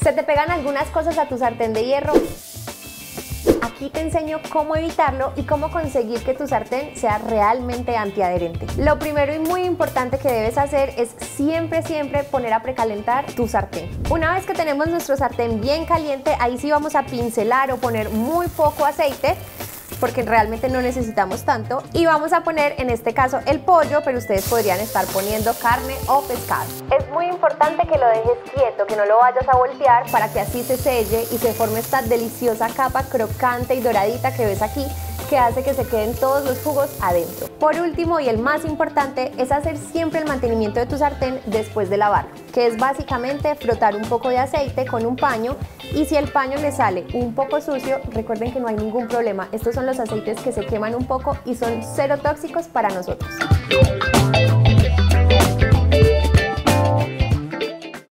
¿Se te pegan algunas cosas a tu sartén de hierro? Aquí te enseño cómo evitarlo y cómo conseguir que tu sartén sea realmente antiadherente. Lo primero y muy importante que debes hacer es siempre poner a precalentar tu sartén. Una vez que tenemos nuestro sartén bien caliente, ahí sí vamos a pincelar o poner muy poco aceite, porque realmente no necesitamos tanto, y vamos a poner en este caso el pollo, pero ustedes podrían estar poniendo carne o pescado. Es muy importante que lo dejes quieto, que no lo vayas a voltear para que así se selle y se forme esta deliciosa capa crocante y doradita que ves aquí, que hace que se queden todos los jugos adentro. Por último, y el más importante, es hacer siempre el mantenimiento de tu sartén después de lavarlo, que es básicamente frotar un poco de aceite con un paño, y si el paño le sale un poco sucio, recuerden que no hay ningún problema. Estos son los aceites que se queman un poco y son cero tóxicos para nosotros.